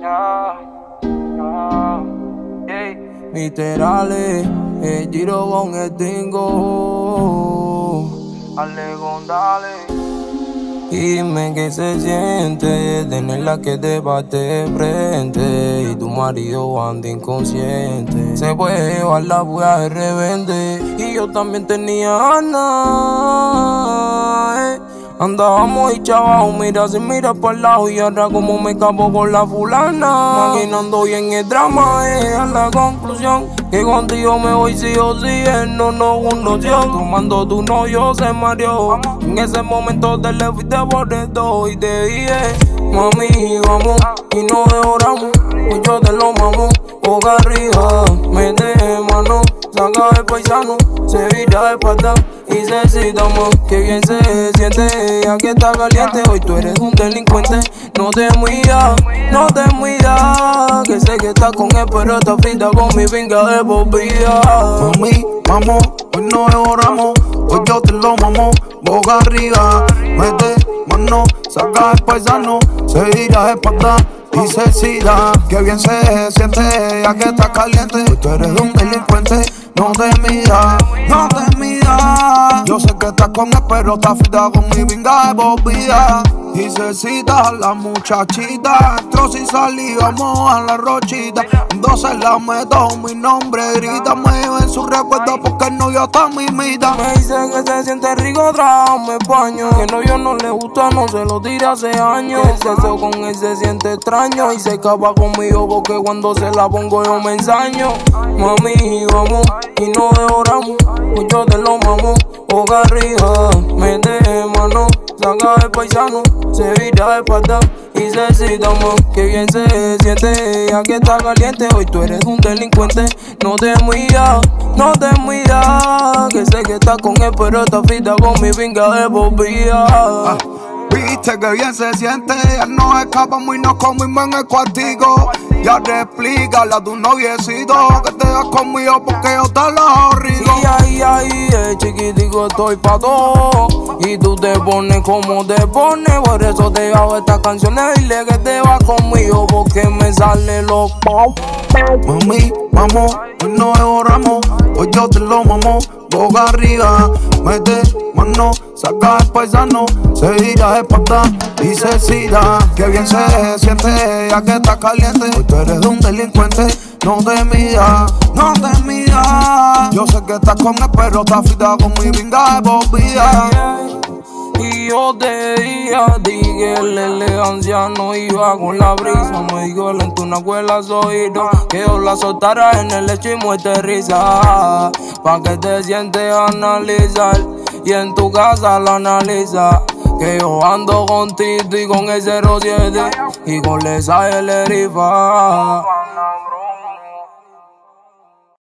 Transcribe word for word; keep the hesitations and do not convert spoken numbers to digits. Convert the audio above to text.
Literales, el giro con el tingo. Alegón, dale. Y dime qué se siente tenerla que te bate frente y tu marido anda inconsciente. Se puede llevar la bulla de repente y yo también tenía ganas. Eh. Andábamos y chavados, mira si mira por el lado y ahora como me escapo con la fulana. Maquinando bien el drama, es a la conclusión que contigo me voy sí o sí, él no nos conoció. Tomando tu novio se mareó. En ese momento te le fuiste por esto y te dije, mami, vamos, y nos devoramos. Pues yo te lo mamo, boca arriba, mete mano, saca el paisano, se vira de espalda y se excitamos. Que bien se siente, ya que está caliente. Hoy tú eres un delincuente, no te muidas, no te muidas. Que sé que estás con él, pero estás frita con mi pinga de por vida. Mami, vamos, hoy nos devoramos, hoy yo te lo mamo, boca arriba, mete mano, saca el paisano, se vira de espalda y se excita. Que bien se siente, ya que está caliente. Hoy tú eres un delincuente, no te miras, no te miras. Yo sé que estás con él, pero estás frita con mi pinga de por vida. Y se excita la muchachita, entró sin salir, vamos a la rochita. Entonces la meto, mi nombre grita, me lleva en su recuerdo porque el novio está mimita. Me dice que se siente rico, trájame paño. Que el novio no le gusta, no se lo tira hace años. El sexo con él se siente extraño y se escapa conmigo porque cuando se la pongo yo me ensaño. Mami, vamos, y nos devoramos, pues yo te lo mamo, boca arriba, mete mano, saca el paisano, se vira de espalda y se excitamos. Que bien se siente, ya que está caliente. Hoy tú eres un delincuente, no te muidas, no te muidas. Que sé que estás con él, pero estás frita con mi pinga de por vida. Ah, viste que bien se siente, ya no escapamos y nos comimos en el cuartico. Ya te explícale a tu noviecito que te das conmigo porque yo te lo rico. Y ahí, ahí, eh, chiquitico, estoy pa' todo. Y tú te pones como te pones, por eso te hago estas canciones. Dile que te vas conmigo porque me sale los pop. Mami, vamos, hoy nos devoramos, hoy yo te lo mamo, boca arriba, mete mano, saca el paisano, se vira de espalda y se excita. Que bien se siente, ya que está caliente. Hoy tú eres un delincuente, no te midas, no te midas. Yo sé que estás con él, pero estás frita con mi pinga de por vida. Y yo te dije a ti que la elegancia no iba con la brisa. Me dijo el en tu nacuela oído que yo la soltara en el lecho y muerte risa. Pa' que te sientes a analizar y en tu casa la analiza. Que yo ando con Tito y con el cero siete y con esa el rifa.